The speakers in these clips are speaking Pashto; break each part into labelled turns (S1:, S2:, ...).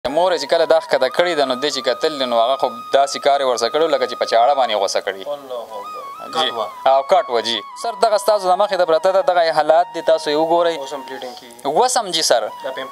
S1: مور چې کله دا ښکته کړې ده نو دی چې کتل دی نو هغه خو داسې کار یې ورسره کړی لکه چې په چاړه باندې غوسه کړي او کټ وه جي سر دغه ستاسو د مخې د پرته ده دغه حالات دي تاسو یې وګورئ وسم جي سر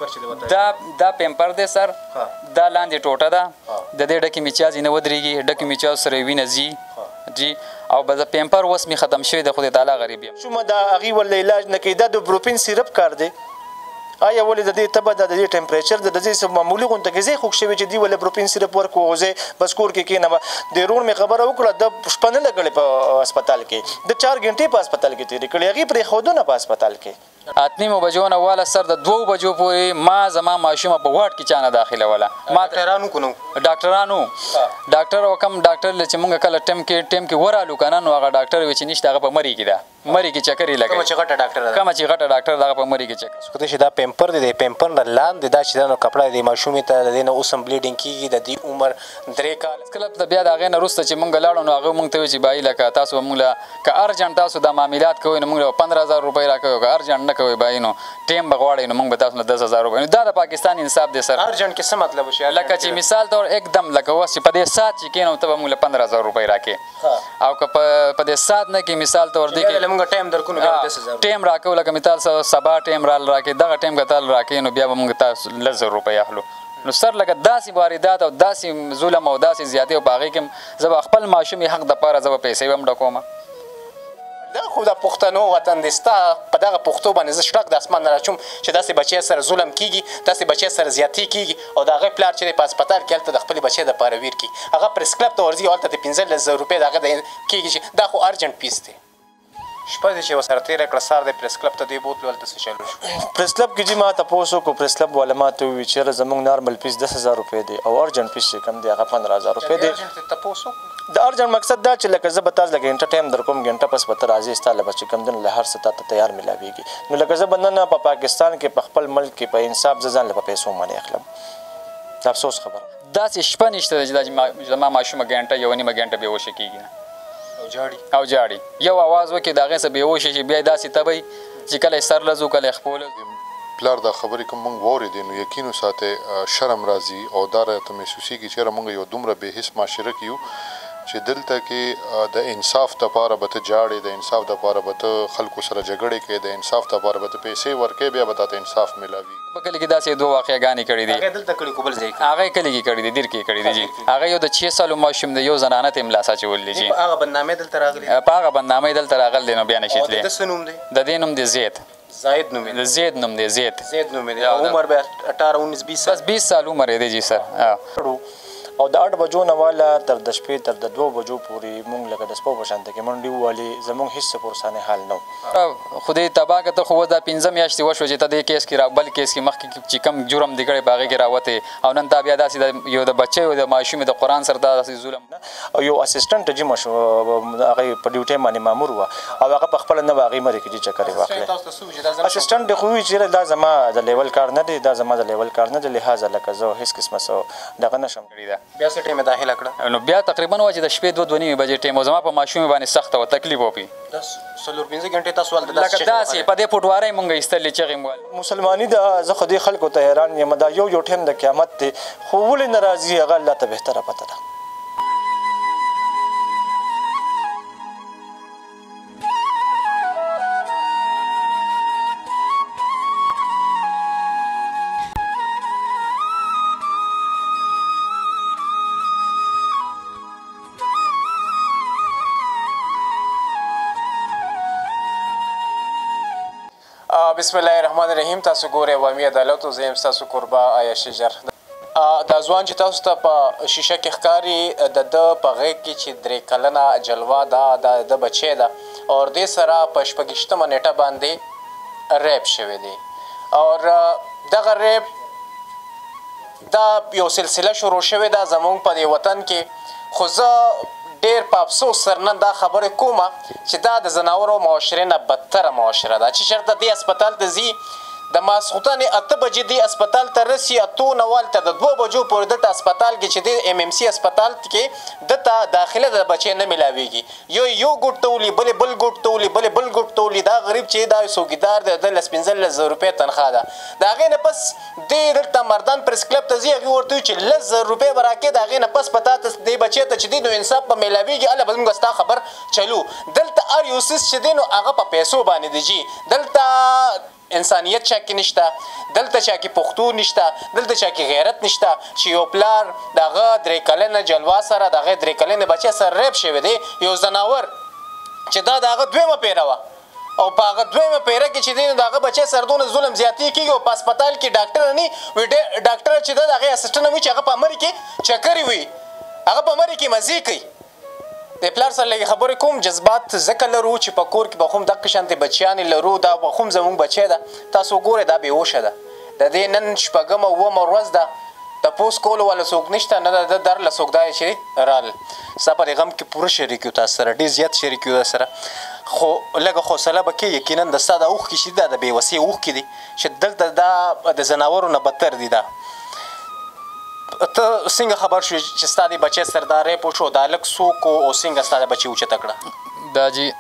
S1: دا پیمپر دی سر دا لاندې ټوټه ده د دې ډکې میچا ځینې ودرېږي ډکې میچا سره وینه ځي جی او به د پیمپر اوس مې ختم شوی د خدای تعالی غریب یم
S2: شومه د هغې ولې علاج نه کوي دا د بروپین سیرپ کار دی آیا ولې د دې تبه د دې ټمپریچر د دې معمولي غونډه کې ځای خوږ شوی چې دی ولې بروپین سیرپ ورکو او زه بس کور کې کېنم د رون مې خبره وکړه د شپه نه لګړې په هسپتال کې د 4 غنټې په هسپتال کې تېرې کړې هغې پرېښودو نه په هسپتال کې 8:30
S1: بجو نه واله سر د 2 بجو پورې ما زما ماشومه په واټ کې چا نه داخلوله ما ډاکټرانو ډاکټر او کم ډاکټر چې مونږ کله ټیم کې ورالو که نه نو هغه ډاکټر وی چې نشته هغه په مري کې ده مري کې چکر یې لګوي کومه چې غټه ډاکټر ده هغه په مري کې چکر
S2: خدای چې دا پیمپر دی د پیمپر نه لاندې دا چې دا نو کپړه دی ماشومې ته د دې نه اوس هم بلیډینګ کېږي د دې عمر 3 کال
S1: کله بیا د هغې نه وروسته چې مونږ لاړو نو هغه مونږ ته وایي چې بایي لکه تاسو به مونږ له که ارجنټ تاسو دا معاملات کوئ نو مونږ له 15,000 روپۍ راکوئ که ارجنټ نه کوئ بایي نو ټیم به غواړئ نو مونږ به تاسو نه 10,000 روپۍ نو دا د پاکستان انصاف دی سر
S2: ارجنټ کې څه مطلب وشي
S1: لکه چې مثال طور एकदम لکه اوس چې په دې ساعت چې کېنو ته به مونږ له 15,000 روپۍ راکې او که په دې ساعت نه کې مثال طور دی کې
S2: مونږ ټایم درکو نو
S1: ټیم راکو لکه مثال سبا ټیم راکې دغه ټیم که تل راکې نو بیا به مونږ تاسو 10,000 روپۍ اخلو نو سر لکه داسې واردات او داسې ظلم او داسې زیاتې او په هغې کې زه به خپل ماشوم حق دپاره زه به پیسې هم ډکوم
S2: دا خو د پښتنو وطن دی ستا په دغه پښتو باندې زه شړک د اسمان نه راچوم چې داسې بچی سره ظلم کېږي داسې بچی سره زیاتې کېږي او د هغې پلار چې دی په هسپتال کې هلته د خپلې بچی دپاره ویر کړي هغه پریس کلب ته ورځي هلته د 15,000 روپۍ د هغه کېږي چې دا خو ارجنټ پیس دی شپه دې چې ورسره تېره کړه سهار دی پریس کلب ته دې بوتلو هلته څه چلو شو پریس کلب کې جي ما تپوس وکړو پریس کلب والا ما ته وویل چېرې زموږ نارمل پیس 10,000 روپۍ دی او ارجنټ پیس چې کوم دی هغه 15,000 روپۍ دی د ارجنټ مقصد دا چې لکه زه به تاسو لکه غنټه ټایم در کوم غنټه پس به ته راځې ستا له به چې کوم دی له هر څه تا ته تیار میلاویږي نو لکه زه به نن په پاکستان کې په خپل ملک کې په انصاف زه ځان له په پیسو باندې اخلم د افسوس خبره
S1: داسې شپه نشته ده چې دا زما ماشومه غنټه 1.5 غنټه بېهوشه کېږي نه او جاړي یو اواز وکړي د هغې څه بېهوشه شي بیا یې داسې تبئ چې کله یې سر لځو کله یې خپو لځو
S3: پلار دا خبرې کوم موږ واورېدې نو یقین وساتئ شرم راځي او دا راته محسوسېږي چې یاره موږ یو دومره بېحس معاشره کې یو چې دلته کې د انصاف دپاره به ته جاړې د انصاف دپاره به ته خلکو سره جګړې کوې د انصاف دپاره به ته پیسې ورکوې بیا به تا ته انصاف میلاوي
S1: په کلي کې داسې 2 واقعګانې کړي دي هغې کلي کې کړي دي دیر کې کړي دي جي هغه یو د 6 سالو ماشوم دی یو زنانه ته املاس اچولی دی جي
S2: په هغه بدنامۍ دلته راغلی
S1: نو بیا نشي تللی د دې نوم دی زید نوم دی زید
S2: عمر به 18 19 20
S1: سال عمر یې دی جي سر
S2: او د 8 بجو نه واله تر د شپې تر د 2 بجو پورې مونږ لکه د سپو په شانته کې منډې ووالې زمونږ هېڅ څه پرسانې حال نه و
S1: خدای تباه که ته خو دا 15 میاشتې وشوه چې ته دې کیس کې بل کیس کې مخکې چې کم جرم دې کړی په هغې کې راوتې او نن تا بیا داسې یو د بچی او د ماشومې د قرآن سره داسې ظلم
S2: او یو اسسټنټ جي هغې په ډیوټۍ باندې مامور وه او هغه په خپله نه به هغې مرې کې جي چکرې واخلې اسسټنټ دې خو ووي چې دا زما د لیول کار نه دی دا زما د لیول کار نه دی لحاظه لکه زه هېڅ قسمه څه دغه نشم کړي ده بیا څه ټایمه داخله کړه
S1: نو بیا تقریبا وه چې د شپې 2:30 بجې ټایم و زما په ماشومې باندې سخته وه تکلیف وپي
S2: 4-5 غنټې تاسو هلته
S1: لکه داسې په دې پټوارۍ مونږ ایستلې چغې مو
S2: مسلماني ده زه خو دې خلکو ته حیران یم دا یو ټایم د قیامت دی خو ولې نه راځي هغه الله ته بهتره پته ده بسم الله الرحمن الرحیم تاسو ګورئ عوامي عدالت او زه یم ستاسو کوربه آیا شجر دا ځوان چې تاسو ته په شیشه کې ښکاري د ده په غېږ کې چې 3 کلنه جلوه ده دا د بچی ده او دې سره په 26مه نیټه باندې ریپ شوی دی او دغه ریپ دا یو سلسله شروع شوې ده زموږ په دې وطن کې خو زه ډېر په افسوس سره نن دا خبرې کومه چې دا د ځناورو معاشرې نه بدتره معاشره ده چې چېرته دې هسپتال ته ځي د ماسخوتن 8 بجې دی هسپتال ته رسي 8:09 ته د 2 بجو پورې دلته هسپتال کې چې دی MMC هسپتال کې دلته داخله د بچی نه ملاویږي یو ګوټ ته ولي بل ګوټ ته ولي بل ګوټ ته ولي دا غریب چې دا څوکیدار دی د 15,000 روپۍ تنخواه ده د هغې نه پس دی دلته مردان پریس کلب ته ځي هغې ورته وایي چې 10,000 روپۍ به راکړې د هغې نه پس په تا ته دې بچی ته چې دی نو انصاف به میلاویږي هله به موږ ستا خبر چلو دلته هر یو څیز چې دی نو هغه په پیسو باندې دی جي دلته انسانیت چا کې نشته دلته چا کې پښتو نشته دلته چا کې غیرت نشته چې یو پلار د هغه 3 کلنه جلوا سره د هغې 3 کلنې بچی سره ریپ شوی دی یو زناور چې دا د هغه دویمه پیره وه او په هغه دویمه پیره کې چې دی نو د هغه بچی سره دونه ظلم زیاتې کېږي او په هسپتال کې ډاکټر نه وي ډاکټر چې ده د هغې اسسټنټ وي چې هغه په امر کې چکرې وي هغه په امر کې مزې کوي د پلار سره لږې خبرې کوم جذبات ځکه لرو چې په کور کې به خو هم دقه شانتې بچیانې لرو دا به خو هم زموږ بچی ده تاسو ګورئ دا بېهوشه ده د دې نن شپږمه اوومه ورځ ده تپوس کولو والا څوک نشته نه د در له څوک دا چې رال ستا په دې غم کې پوره شریک یو تاسو سره ډېر زیات شریک یو در سره خو لږه حوصله به کې یقینا د ستا دا اوښکې چې دي دا د بېوسۍ اوښکې دي چې دلته دا د ځناورو نه بدتر دي دا ته څنګه خبر شوې چې ستا د بچی سره دا ریپ وشو دا هلک څوک او څنګه ستا د بچي اوچته کړه
S1: دا جی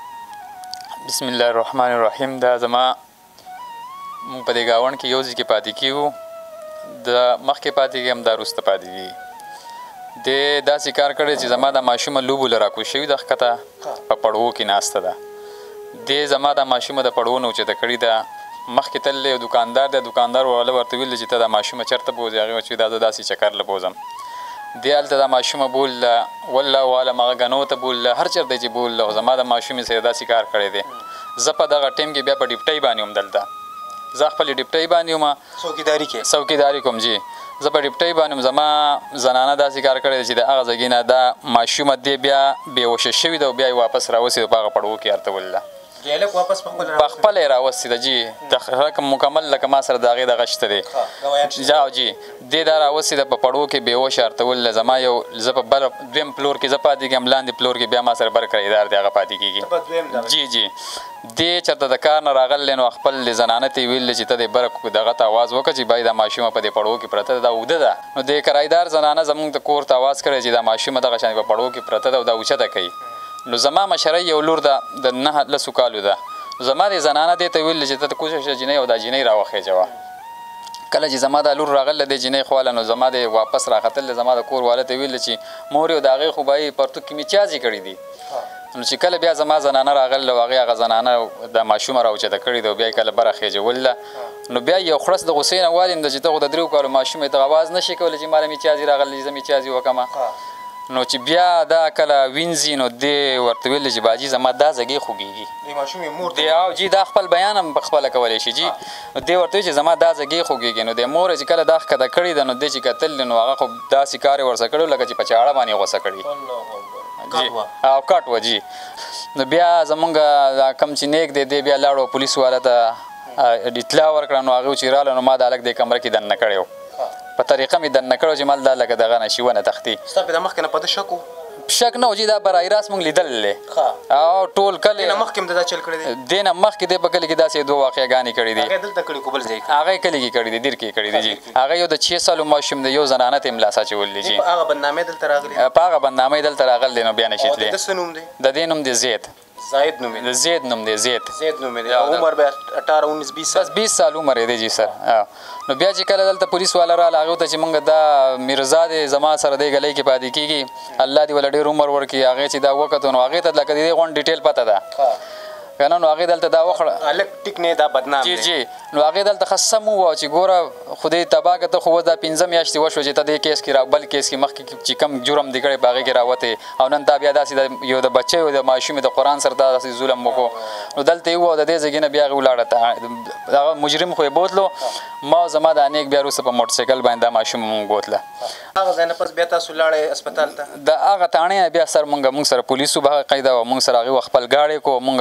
S1: بسم الله الرحمن الرحیم دا زما مونږ په دې ګاونډ کې یو ځای کې پاتې کېږو د مخکې پاتې کېږم دا وروسته پاتې کېږي دې داسې کار کړی چې زما د ماشومه لوبو له راکوز شوي ده ښکته په پړوو کې ناسته ده دې زما د ماشومه د پړوو نه اوچته کړې ده مخکې تللی یو دوکاندار دی دوکاندار والا ورته ویل چې ته دا ماشومه چېرته بوځې هغې وچې دا زه داسې چکر له بوځم دې هلته دا ماشومه بولله والله عالم هغه ګنو ته بولله هر چېرته چې بولله خو زما د ماشومې سره داسې کار کړی دی زه په دغه ټایم کې بیا په ډیپټۍ باندې وم دلته زه خپلې ډیپټۍ باندې وم څوکیداري کوم جي زه په ډیپټۍ باندې وم زما زنانه داسې کار کړی دی چې د هغه ځایږې نه دا ماشومه دې بیا بېهوشه شوې ده او بیا یې واپس راوسېده په هغه پړوو کې هلته ولله په خپله یې راوستې ده جي د مکمل لکه ما سره د هغې دغه شته دی جی دې دا راوستې ده په پړو کې بېهوشه هرته ولله زما یو زه په بل دویم پلور کې زه پاتې کېږم لاندې پلور کې بیا ما سره بل کرایدار دی هغه پاتې کېږي جی جی دې چېرته د کار نه راغلی نو خپل زنانه ته یې ویل چې ته دې بره دغه ته آواز وکړه چې بای دا ماشومه په دې پړو کې پرته ده دا اوږده ده نو د کرایدار زنانه زموږ ته کور ته آواز کړی چې دا ماشومه دغه شانې په پړو کې پرته ده او دا اوچته کوي نو زما مشره یو لور ده د 9 کالو ده زما د زنانه دې ته ویل چې ته کوشش وکړه جینۍ او دا جینۍ راوخېجوه کله چې زما دا لور راغله د جینۍ خواله نو زما د واپس راختل زما د کور والا ته ویل چې مور یو د هغې خو به یې پرتوک کې مې چازې کړي دي نو چې کله بیا زما زنانه راغله او هغې هغه زنانه د ماشومه راوچته کړې ده او بیا یې کله بره خېجوله نو بیا یو خړس د غوسې نه والیم ده چې ته خو د 3 کالو ماشوم یې ته آواز نشي کولی چې ماله مې چازې راغلی زه مې چازې وکړمه نو چې بیا دا کله وینځي نو دې ورته ویل چې باجي زما دا ځګې خوږېږي او جي دا خپل بیان هم پخپله کولی شي جي دې ورته ویل چې زما دا ځګې خوږېږي نو د مور چې کله دا ښکته کړې ده نو دې چې کتل نو هغه خو داسې کار یې ورسره کړی لکه چې په چاړه باندې غوسه کړي او کټ وه جي نو بیا زمونږ دا کم چې نیک دی دی بیا لاړو پولیس والا ته اطلاع ورکړه نو هغې چې راله نو ما د هلک دې کمره کې دننه کړی و په طریقه مې دننه کړی چې مال دا لکه دغه نه شي ونه تښتي
S2: ستا په د مخکې نه په ده شک و
S1: شک نه و چې دا برای راست مونږ لیدلی او ټول کلي
S2: نه مخکې هم د دا چل کړی دی
S1: دې نه مخکې دی په کلي کې داسې 2 واقعګانې کړي دي
S2: هغې دلته کړي کو بل ځای
S1: هغې کلي کې کړي دي دیر کې کړي دي جي هغه یو د 6 سالو ماشوم دی یو زنانه ته یې ملا اچولي جي
S2: په هغه بدنامۍ دلته راغلي
S1: په هغه بدنامۍ دلته راغلی نو بیا نه شي تللی
S2: د څه نوم دی
S1: د دې نوم دی زید
S2: زاید نوم
S1: د زید نوم دی زید
S2: نوم دی عمر به 18 19 20
S1: بس 20 سال عمر یې دی جي سر نو بیا چې کله دلته پولیس والا راغله هغې ته چې موږ دا میرزا دی زما سره دی ګلۍ کې پاتې کېږي الله دې وله ډېر عمر ورکړي هغې چې دا وکتو نو هغې ته لکه د دې غونډ ډیټیل پته ده که نه نو هغې دلته دا وخړه
S2: هلک ټیک نه دا بدنام
S1: جی جی نو هغې دلته ښه سم ووایه چې ګوره خدای تباه که ته خو اوس دا 15 میاشتې وشوه چې ته دې کیس کې بل کیس کې مخکې چې کم جرم دې کړی په هغې کې راوتې او نن تا بیا داسې یو د بچی او د ماشومې د قرآن سره تا داسې ظلم وکړو نو دلته یې ووایه د دې ځایږې نه بیا هغې ولاړه هغه مجرم خو یې بوتلو ما او زما د انیک بیا وروسته په موټرسایکل باندې دا ماشوم مونږ بوتله
S2: هغه ځای نه پس بیا تاسو لاړئ هسپتال ته
S1: د هغه تاڼې بیا سر مونږ سره پولیسو به قاعده وه مونږ سره هغې خپل ګاډی کو مونږ لاړو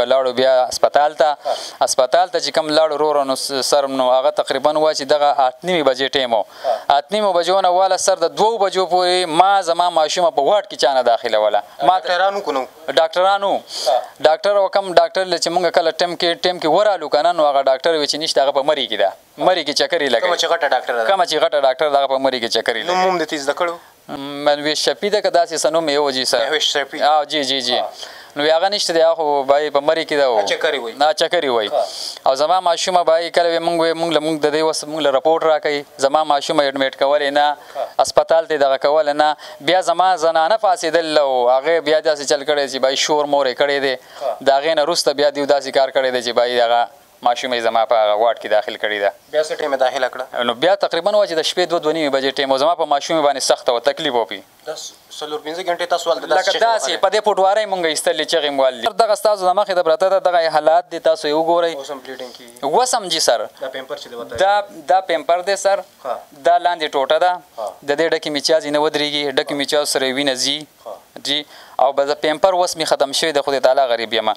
S1: بیا هسپتال ته چې کوم لاړو ورور نو سر نو هغه تقریبا وایي چې دغه 8:30 بجې ټیم و 8:30 بجو نه والا سر د 2 بجو پورې ما زما ماشومه په واټ کې چانه داخله ولا ما ډاکټرانو ډاکټر وکم ډاکټر چې مونږ کله ټیم کې ورالو کنه نو هغه ډاکټر وی چې نشته هغه په مری کې ده مری کې چکرې لګي کوم چې غټه ډاکټر دغه په مری کې چکرې لګي
S2: نو موږ د تیز دکړو
S1: منوي شپې د کدا سي سنو مې وږي سر او جی نو هغه نشته دی خو بای په مری کې دا چکرې وای او زما ماشومه بای کله مونږ د دې وس مونږ رپورټ راکې زما ماشومه اډمیټ کول نه هسپتال ته دغه کول نه بیا زما زنانه فاسیدل او هغه بیا داسې چل کړي چې بای شور مورې کړي دي دا غې نه روسته بیا دیو داسې کار کړي دي چې بای دغه ماشومه زما په واټ کې داخل کړی ده
S2: بیا څه ټیم داخله کړه
S1: نو بیا تقریبا وځي د شپې 2:30 بجې ټیم زما په ماشومه باندې سخت او تکلیف وپی
S2: 15 غنټه تاسو ول د
S1: لکه داسې په دې پټوارې مونږ ایستلې چې غموالي دغه تاسو د مخې د برته دغه حالات دي تاسو یو ګورئ
S2: اوسم پلیټینګ کی
S1: وسم جی سر
S2: دا پیمپر چې وتا
S1: دا پیمپر دی سر دا لاندې ټوټه ده د دې ډکې میچاز نه ودرېږي ډکې میچاز سره وینه زی جی او به پیمپر وس می ختم شوی د خدای تعالی غریب یم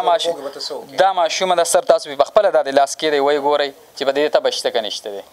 S1: دا ماشومه د سر تاسو په خپل د لاس کې دی وای ګورئ چې به دې ته بشته کنيشته دی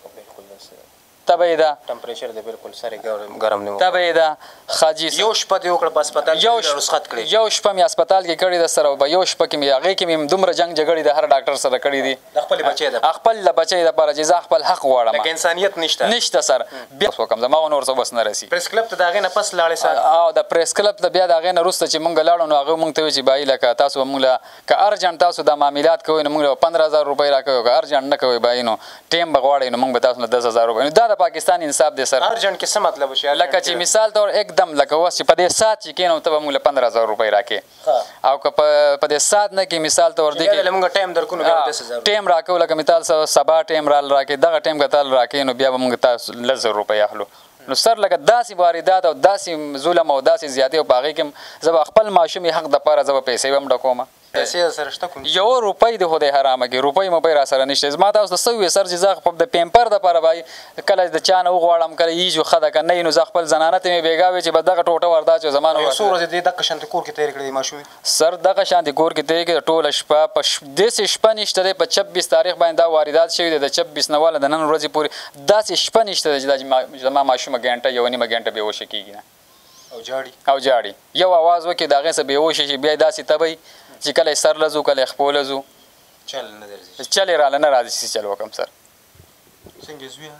S1: تبه دا
S2: ټمپریچر دی بالکل سره ګرم نه
S1: تبه دا خاجي
S2: یو شپه دی وکړه په هسپتال کې رخصت کړی
S1: یو شپه می هسپتال کې کړی د سره یو شپه کې می هغه کې می دومره جنگ جګړې د هر ډاکټر سره کړی دي
S2: د خپل
S1: بچی د پر جزا خپل حق غواړم
S2: لکه انسانيت نشته
S1: سر بیا وکم زما نور څه بس نه رسی
S2: پریس کلب ته داغه نه پس لاړې سر
S1: او د پریس کلب ته بیا داغه نه روسته چې مونږ لاړو نو هغه مونږ ته چې بای لکه تاسو مونږ که ارجنټ تاسو د معاملات کوئ نو مونږ 15000 روپۍ راکوي که ارجنټ نه کوي بای نو ټیم بغواړي نو مونږ به تاسو 10000 روپۍ دا د پاکستان انصاف دی سر
S2: ارجنټ کې څه مطلب شي
S1: لکه چې مثال تور एकदम لکه وس په دې سات چې کینو ته موږ 15000 روپۍ راکې او که په دې سات نه کې مثال تور دی
S2: کې موږ ټایم درکو نو 10000
S1: ټیم راکو لکه مثال سبا ټیم رال راکې دغه ټیم غتل راکې نو بیا موږ تاسو 100 روپۍ اخلو نو سر لکه داسې واردات او داسې ظلم او داسې زیاتې او باغې کې زه خپل ماشومې حق د پاره زه پیسې هم ډکوم
S2: پیسې سره شته کوم
S1: یو روپۍ د خدای حرامه کې روپۍ مې را سره نشته زما تاسو د سوي سر چې زه د پیمپر د پاره بای کله د چانه وغواړم کله یې جو خده کنه نو زه خپل زنانه ته مې بیګاوي چې بدغه ټوټه وردا چې زمانه
S2: یو سور دې د شانت کور کې تیر کړی ماشومې
S1: سر دغه شانت کور کې تیر کړی ټوله شپه په داسې شپه نشته په 26 تاریخ باندې دا واردات شوی د 26 نواله د نن ورځې پورې داسې شپه نشته چې زما ماشومه غنټه یو نیمه غنټه به وشي کیږي او جاړي یو आवाज وکي دغه څه به وشي بیا داسې تبي چې کله سر لزو کله خپل لزو
S2: چل نه درځي
S1: چل را نه راځي چل وکم سر
S2: څنګه زویا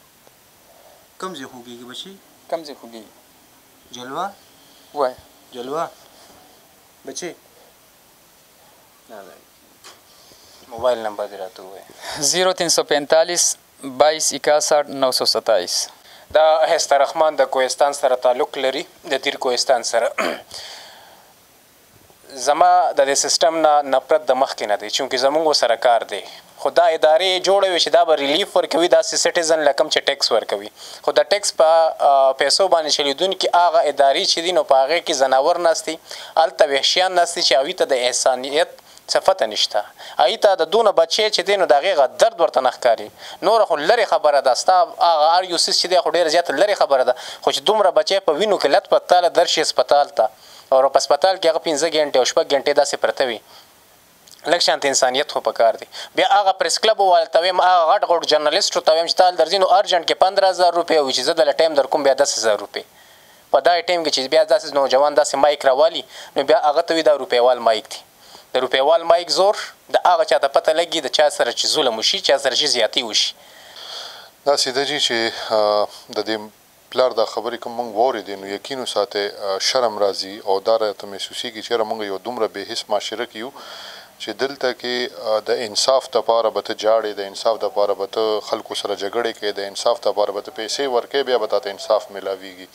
S2: کم زه خوږي بچي
S1: کم زه خوږي
S2: جلوه
S1: وای
S2: جلوه بچي موبایل نمبر دی راته وای
S1: 0345 22 61 927
S2: دا هستر رحمان د کوهستان سره تعلق لري د تیر کوهستان سره زما د دې سیستم نه نفرت د مخکې نه دی چونکې زموږ سره کار دی خو دا ادارې جوړوي چې دا به ریلیف ورکوي داسې سټیزن لکم چې ټیکس ورکوي خو د ټیکس په پیسو باندې چلیدونکي هغه ادارې چې دي نو په هغې کې ځناور ناستي هلته وحشیان ناستي چې هغوی ته د انسانیت صفته نشته هغوی ته د دونه بچی چې دی نو د هغې درد ورته نه ښکاري نوره خو لرې خبره ده ستا هغه اریوسیس چې دی خو ډېره زیاته لرې خبره ده خو چې دومره بچی په وینو کې لت پتاله درشي هسپتال ته او په هسپتال کې هغه 15 غنټې او 6 غنټې داسې پرته وي لږ شانت انسانیت خو پکار دی بیا هغه پریس کلب وویل ته وایم هغه غټ غټ جرنالیسټو ته وایم چې تا درځي نو ارجنټ کې 15000 روپۍ وي چې زه دله ټایم در کوم بیا 10000 روپۍ په دا ټایم کې چې بیا داسې نوجوان داسې مایک راوالي نو بیا هغه ته وي دا روپیوال مایک دی د روپیوال مایک زور د هغه چا ته پته لګي د چا سره چې ظلم وشي چا سره چې زیاتي وشي
S3: داسې ده چې د دې پلار دا خبرې کوم مونږ واورېدې نو یقین وساتئ شرم راځي او دا راته محسوسېږي چې یاره مونږ یو دومره بې حس معاشره کې یو چې دلته کې د انصاف دپاره به ته جاړې د انصاف دپاره به ته خلکو سره جګړې کوې د انصاف دپاره به ته پیسې ورکوې بیا به تا ته انصاف میلاویږي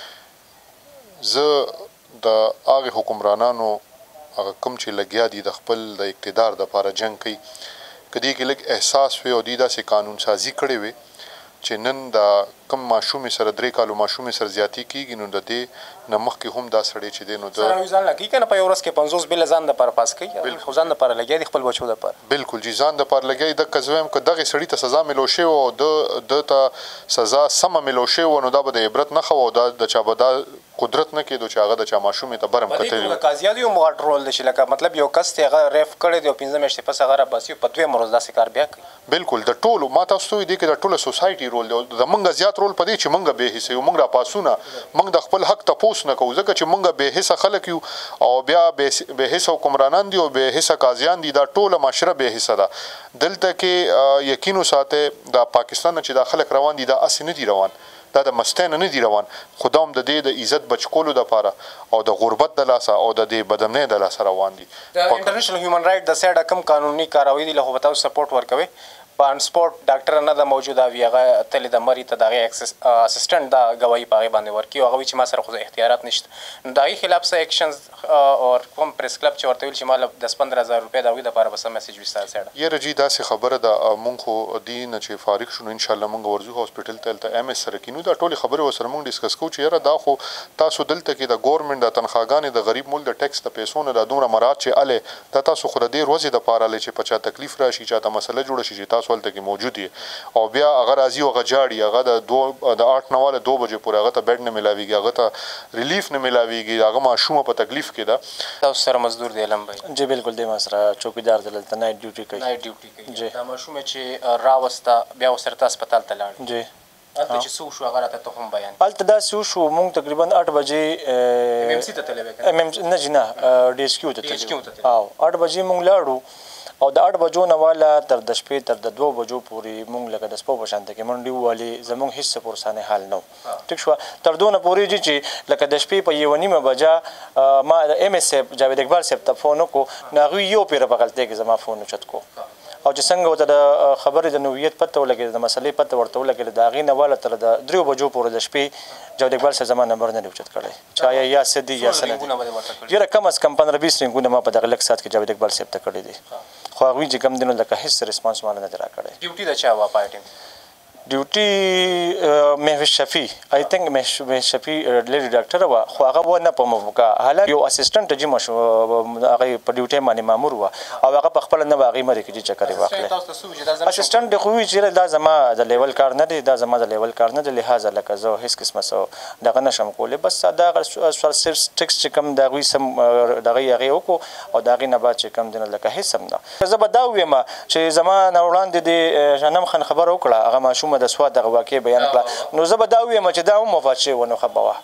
S3: زه د هغې حکمرانانو هغه کوم چې لګیا دي د خپل د اقتدار دپاره جنګ کوي که دې کې لږ احساس وي او دوی داسې قانون سازي کړې وي چې نن د کم ماشومې سره 3 کالو ماشومې سره زیاتې کېږي نو د دې نه مخکې هم دا سړی چې دی نو
S2: سره ځان لګي که نه په یو ورځ کې 50 بله ځان دپاره پاس کوي خو ځان دپاره لګیا دي خپل بچو دپاره
S3: بلکل جی ځان دپاره لګیا دي دقه زه وایم که دغې سړي ته سزا میلو شوې وه او ده ته سزا سمه میلو شوې وه نو دا به د عبرت نښه وه او د چا به دا قدرت نه کېدو چې هغه د چا ماشومې ته برم کتلی
S2: د قاضیانو یو غټ رول دی چې لکه مطلب یو کس دی هغه ریف کړی دی او 15 میاشتې پس هغه راباسي په دویم ورځ داسې کار بیا کوي.
S3: بالکل د ټولو ما تاسو ته وایي دې کې د ټوله سوسایټي رول دی زمونږ زیات رول په دې چې مونږ بې حسه یو مونږ راپاسونه مونږ د خپل حق تپوس نه کوو ځکه چې مونږ بې حسه خلک یو او بیا بې حسه حکمرانان دي او بې حسه قاضیان دي دا ټوله معاشره بې حسه ده دلته کې یقین وساتئ د پاکستان چې دا خلک روان دي دا اسې نه دي روان دا د مستۍ نه دي روان خو دا هم د دې د عزت بچ کولو دپاره او د غربت د لاسه او د دې بدمنۍ د لاسه روان دي.
S2: د انټرنیشنل هیومن رایټ د سایډه کوم قانوني کاروي دي له خو به تاسو سپورټ ورکوئ په ان سپورټ ډاکټر نه ده موجوده وي هغه تلې د مري ته د هغې اسسټنټ دا ګواهي په هغې باندې ورکوي او هغه وایي چې ما سره خو اختیارات نشته نو د هغې خلاف څه اکشنز او کوم پریس کلب چې ورته ویل چې ما له 10-15,000 روپۍ د هغوی دپاره به څه میسج وي ستاسو سایډه؟
S3: یاره جي داسې خبره ده مونږ خو دې نه چې فارغ شو نو انشاءالله مونږ ورځو هاسپټل ته هلته MS سره کینو دا ټولې خبرې ورسره مونږ ډسکس کوو چې یاره دا خو تاسو دلته کې د ګورنمنټ د تنخواګانې د غریب ملک د ټیکس د پیسو نه دا دومره مراعات چې هلې دا تاسو خو د دې ورځې دپاره هلې چې په چا تکلیف راشي چاته مسله جوړه شي چې تاسو هلته کې موجود او بیا هغه راځي او هغه جاړي هغه د 8 نه واله 2 بجې پورې هغه ته بیډ نه میلاویږي هغه ته ریلیف نه میلاویږي هغه ماشومه په تکلیف کې ده.
S2: تاسو سره مزدور دی علم بھائی؟
S4: جی بالکل دی ما سره چوکیدار دی دلته نایټ ډیوټي کوي.
S2: نایټ ډیوټي کوي. دا ماشومه چې راوسته بیا ورسره ته هسپتال ته لاړ؟
S4: جی.
S2: هلته چې څه وشو هغه راته ته هم بیان
S4: هلته داسې وشو مونږ تقریبا 8 بجې
S2: MMC ته تللی وې که
S4: نه جی نه DHQ ته تللی او 8 بجې مونږ لاړو او د 8 بجو نه والا تر د شپې تر د 2 بجو پورې مونږ لکه د سپو په شانته کې منډې ووالې زمونږ هېڅ څه پرسانې حال نه و ټیک شوه تر دونه پورې چې لکه د شپې په 1:30 بجه ما د MS صاحب جاوید اقبال صاحب ته فون وکړو نو هغوی یو پیره په غلطۍ کې زما فون اوچت کو او چې څنګه ورته د خبرې د نوعیت پته ولګېده د مسلې پته ورته ولګېده د هغې نه واله تر د 3 بجو پورې د شپې جاوید اقبال صاحب زما نمبر نه دی اوچت کړی چې آیا یا څه دي یا څه نه دي یاره کم از کم 15-20 رینګونه ما په دغه لږ ساعت کې جاوید اقبال صاحب ته کړي دي خو هغوی چې کوم دی نو لکه هېڅ ریسپانس ماله نه دی راکړی.
S2: ډیوټي د چا وه په ټیم؟
S4: ډیوټي مهوش شفیع آی تھنک مهوش شفیع لیډي ډاکټره وه خو هغه ونه په موقع حالانکه یو اسسټنټ جي هغې په ډیوټۍ باندې مامور وه او هغه په خپله نه به هغې مرې کې جي چکرې واخلې اسسټنټ دې خو ووایي چې دا زما د لیول کار نه دی دا زما د لیول کار نه دی لهذا لکه زه هېڅ قسمه څه دغه نشم کولی بس دا هغه ټکس چې کوم د هغوی سم دغه یې هغې وکړو او د هغې نه بعد چې کوم دی نو لکه هېڅ هم نه زه به دا ووایم چې زما نه وړاندې د شنم خان خبره وکړه هغه ماشومه د سوات دغه واقع بیان کړه نو زه به دا ووایم چې دا هم وفات شوی و نو ښه به وه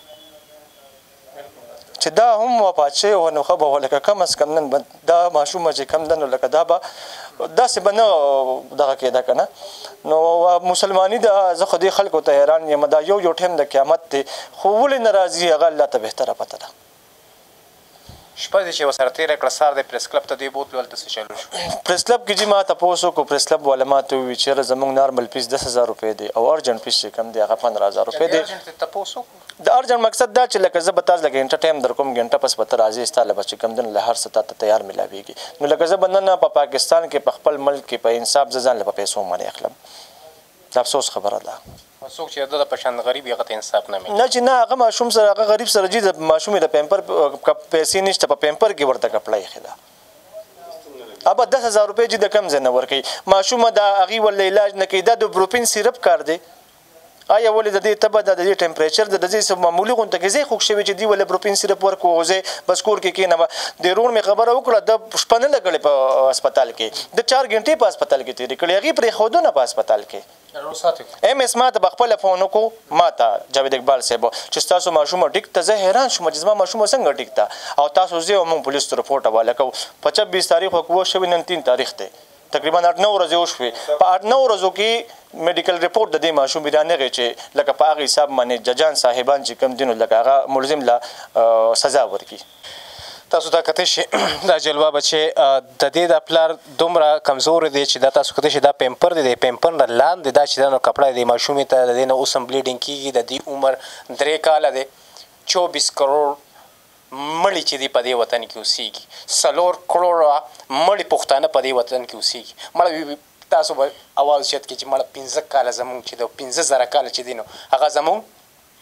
S4: چې دا هم وفات شوی و نو ښه به وه لکه کم از کم نن دا ماشومه چې کم ده نو لکه دا به داسې به نه دغه کېده که نه نو مسلماني ده زه خو دې خلکو ته حیران یم دا یو ټایم د قیامت دی خو ولې نه راځي هغه الله ته بهتره پته ده.
S2: شپه دې چې ورسره تېره کړه سهار د پریس کلب ته دوی بوتلو هلته څه چلو شو؟
S4: پریس کلب کې چې ما تپوس وکړو پریس کلب والا ما ته ووایي چې یاره زموږ نارمل فیس 10,000 روپۍ دی او ارجنټ فیس چې کوم دی هغه 15,000 روپۍ دی.
S2: تپوس وکړو
S4: د ارجنټ مقصد دا چې لکه زه به تاسو لکه ګنټه ټایم در کوم ګنټه پس به ته راځې ستا له به چې کوم دی له هر څه تا ته تیار میلاویږي نو لکه زه به نن په پاکستان کې په خپل ملک کې په انصاف زه ځان له په پیسو باندې اخلم د افسوس خبره ده.
S2: څوک چې د په شان غریب هغه ته انصاف نه ملي
S4: نه چې نه هغه ماشوم سره هغه غریب سره جي د ماشومې د پیمپر پیسې نشته په پیمپر کې ورته کپړه ایښې ده ابا 10,000 روپۍ چې د کم ځای نه ورکوي ماشومه د هغې ولې علاج نه کوي دا د بروپین سیرپ کار دی آیا ولې د دې تبه د دې ټمپریچر د دې معمولي غونته کې ځای خوږ شوی چې دوی ولې بروپین سیرپ ورکو او ځای بس کور کې کښېنه د ورور مې خبره وکړه د شپه نه لګړې په هسپتال کې د 4 غنټې په هسپتال کې تېرې کړې هغې پرېښودو نه په هسپتال کې MS ما ته په خپله فون وکړو ما ته جاوید اقبال صاحب چې ستاسو ماشومه ټیک ته زه حیران شوم چې زما ماشومه څنګه ټیک ته او تاسو ځئ او موږ پولیسو ته رپورټ حواله کوو په 26 تاریخ وکړو شوي نن 3 تاریخ دی تقریبا 8-9 ورځې وشوې په 8-9 ورځو کې میډیکل رپورټ د دې ماشوم رانغی چې لکه په هغې حساب باندې ججان صاحبان چې کوم دي نو لکه هغه ملزم له سزا ورکړي.
S2: تاسو دا کتی شي دا جلوه به چې د دې د پلار دومره کمزور دی چې دا تاسو کتی شي دا پیمپر دی د پیمپر نه لاندې دا چې دا نو کپړه دی ماشومې ته د دې نه اوس هم بلیډینګ کېږي د دې عمر 3 کاله دی 24 کروڑ مړي چې دي په دې وطن کې اوسېږي 4 کروړه مړي پښتانه په دې وطن کې اوسېږي مړه تاسو به اواز اوچت کړئ چې مړه 15 کاله زموږ چې د 15,000 کاله چې دي نو هغه زموږ تاریخ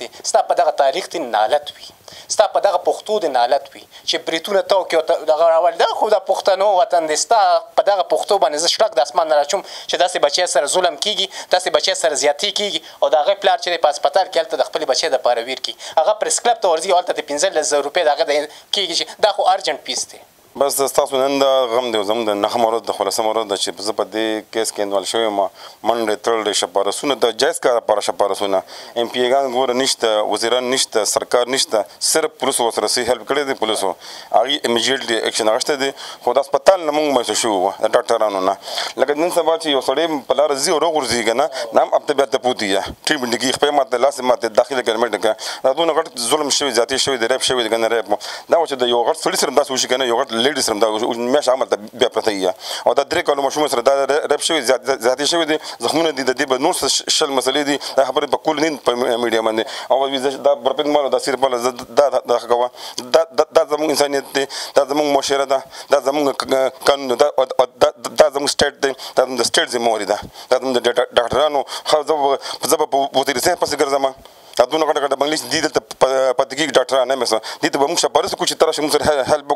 S2: دی ستا په دغه تاریخ دې نالت وي ستا په دغه پښتو دې نالت وي چې بریتونه تو کې دغه راول دا خو د پښتنو وطن دی ستا په دغه پښتو باندې زه شړک د اسمان نه راچوم چې داسې بچی سره ظلم کېږي داسې بچی سره زیاتي کېږي او د هغې پلار چې دی په هسپتال کې هلته د خپلې بچی دپاره ویر کړي هغه پریس کلب ته ورځي هلته د 15,000 روپۍ د هغه کېږي چې دا خو ارجنټ پیس دی
S5: بس ستاسو نن دا غم دی زموږ د نهمه ورځ د 14مه ورځ ده چې زه په دې کیس کې انوالو شوی یم منډې تړلې شپارسونه د جایز کار لپاره شپارسونه ایم پی ایګان ګوره نشته وزیران نشته سرکار نشته صرف پولیسو ورسره صحیح هیلپ کړی دی پولیسو هغوی امیجیټلی اکشن اخیستی دی خو د هسپتال نه موږ مایوسه شوي وو د ډاکټرانو نه لکه نن سبا چې یو سړی په لاره ځي او روغورځي که نه نام اب ته بیا ته پوتي یا ټریټمنټ کېږي خپې ماته لاسې ماته داخلي ګرمنټ که دا دونه غټ ظلم شوی زیاتې شوی دی ریپ شوی دی که نه ریپ دا و چې د یو غټ سړي سره هم داسې وشي که نه یو غټ لیډي سره هم دا میاشت عمل ته بیا پرته یي او دا 3 کالو ماشوم سره دا ریپ شوی زیاتې شوی دی زخمونه دي د دې به نور شل مسلې دي دا خبرې په کول نه په میډیا باندې او دا برپید مال دا سیر بل دا کوه دا زموږ انسانیت دی دا زموږ معاشره ده دا زموږ قانون دا زموږ سټیټ دی دا زموږ د سټیټ ذمهواري ده دا زموږ د ډاکټرانو زه به په وزیر صاحب پسې ګرځم دا دونه غټه غټه بنګلیس دي دلته پاتې کېږي ډاکټران هم دې ته به موږ شپارس کړو چې ته راشې موږ سره هیلپ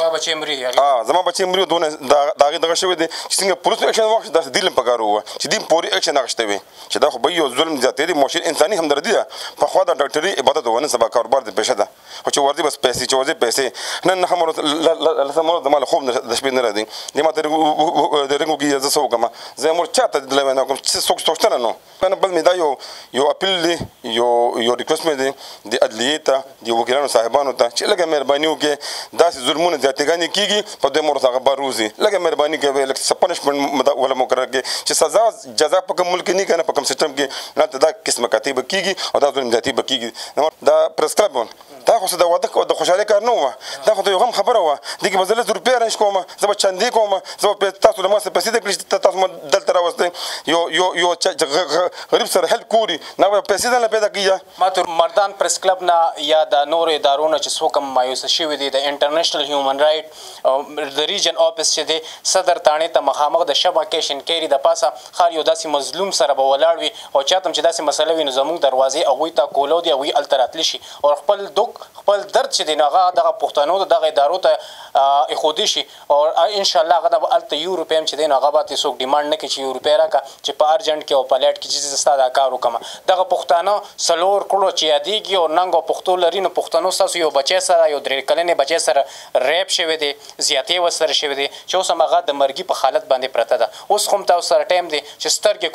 S5: وکړه زما بچی مري دونه د هغې دغه شوی دی چې څنګه پولیس اکشن واخیست داسې دې هم پکار وه چې دې پورې اکشن اخیستی وي چې دا خو به یو ظلم زیاتې دی معاشري انساني همدردي ده پخوا دا ډاکټري عبادت وه نن سبا کاروبار د پیشه ده خو چې ورځي بس پیسې چې ورځي پیسې نن نهمه ورځ زما له خوب د شپې نه راځي دې ما ته د رنګو کې زه څه وکړم زه مور چا ته دلی نه کوم څوک سوچتنه نو بل مې دا یو اپیل دی یو ریکوست مې دی د عدلیې ته د وکیلانو صاحبانو ته چې لږه مهرباني وکړي داسې ظلمونه زیاتېګانې کېږي په دوی مورس هغه بار وځي لږه مهرباني کوي لږ څه پنشمنټ ولا مقرر کړي چې سزا جزا په کوم ملک کې نه که نه په کوم سیسټم کې نه ته دا قسمه کاتې به کېږي او دا ظلم زیاتې به کېږي دا پریس کلب دا خو د واده د خوشحالۍ کار نه وه دا خو د یو غم خبره وه دې کې به زه 100 روپۍ ارنج کوم زه به چندې کوم زه به تاسو له ما څخه پیسې درکړي چې تاسو ما دلته راوستئ یو غریب سره هیلپ کوي نه به پیسې دلته پیدا کېږي
S2: ما ته مردان پریس کلب نه یا د نورو ادارو نه چې څوک هم مایوسه شوي دي د انټرنیشنل هیومن رایټ د ریجن آفس چې دی صدر تاڼې ته مخامخ د شبه کیشن کیري د پاسه خار یو داسې مظلوم سره به ولاړ وي او چاته هم چې داسې مسله وي نو زموږ دروازې هغوی ته کولو دي هغوی هلته راتلی شي او خپل خپل درد چې دی نو هغه دغه پښتنو د دغه ادارو ته ایښودی شي او انشاءالله هغه به هلته یو روپۍ هم چې دی نو هغه به ترې څوک ډیمانډ نه کړي چې یو روپۍ راکړه چې په ارجنټ کې او په لیټ کې چې زه ستا دا کار وکړم دغه پښتانه څلور کړو چې یادېږي او ننګ او پښتو لري نو پښتنو ستاسو یو بچی سره یو 3 کلنې بچی سره ریپ شوی دی زیاتې ورسره شوی دی چې اوس هم هغه د مرګي په حالت باندې پرته ده اوس خو هم تاسو سره ټایم دی چې سترګې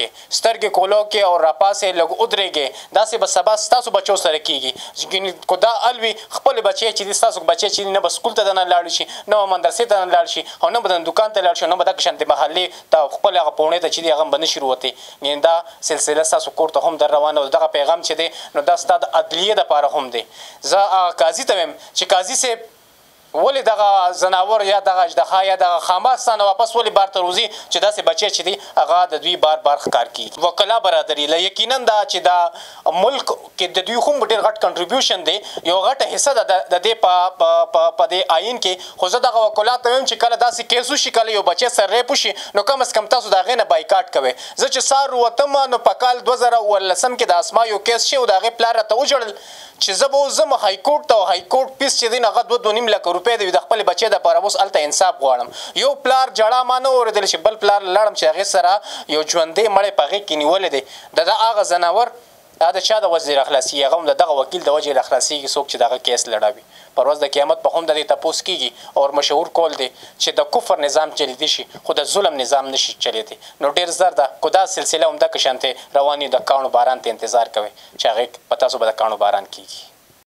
S2: کولو کې او راپاسې لږ ودرېږې داسې به سبا ستاسو بچو سره کېږي کو دا الوي خپل بچی چې دي ستاسو بچی چې نه به سکول ته دننه لاړ شي نه به مدرسې ته دننه لاړ شي او نه به د دوکان ته لاړ شي نه به دغه شانتې محلې ته خپل هغه پوڼې ته چې دي هغه هم به نه شي وروتې یعنې دا سلسله ستاسو کور ته هم در روانه او دغه پیغام چې دی نو دا ستا د عدلیې دپاره هم دی زه قاضي ته وایم چې قاضي صاحب ولې دغه زناور یا دغه اژدها یا دغه خاماستانه واپس ولې بار ته روځي چې داسې بچی چې دی هغه د دوی بار ښکار کېږي وکلا برادري له یقینا دا چې دا ملک کې د دوی هم ډېر غټ کنټریبیوشن دی یو غټه حصه ده د دې په دې آیین کې خو زه دغه وکلا ته وایم چې کله داسې کیس وشي کله یو بچی سره ریپ وشي نو کم از کم تاسو د هغې نه بایکاټ کوئ زه چې سار وتم نو په کال 2019 کې د اسما یو کیس شی و د هغې پلار راته وژړل چې زه به اوس ځم هایکورټ ته او هایکورټ فیس چې دی نو هغه 2.5 لکه روپۍ دی د خپل بچی دپاره اوس هلته انصاف غواړم یو پلار جړه ما نه اورېدلی چې بل پلار لاړم چې هغې سره یو ژوندی مړی په هغې کې نیولی دی د هغه زناور دا د چا د وجې راخلاصېږي هغه هم د دغه وکیل د وجې راخلاصېږي څوک چې دغه کیس لړوي پر ورځ د قیامت په هم د دې تپوس کېږي او مشهور کول دی چې د کفر نظام چلیدی شي خو د ظلم نظام نشي چلیدی نو ډېر زر ده کو دا سلسله همدغه شانتې روانې د کاڼو باران ته انتظار کوئ چې هغې په تاسو به د کاڼو باران کېږي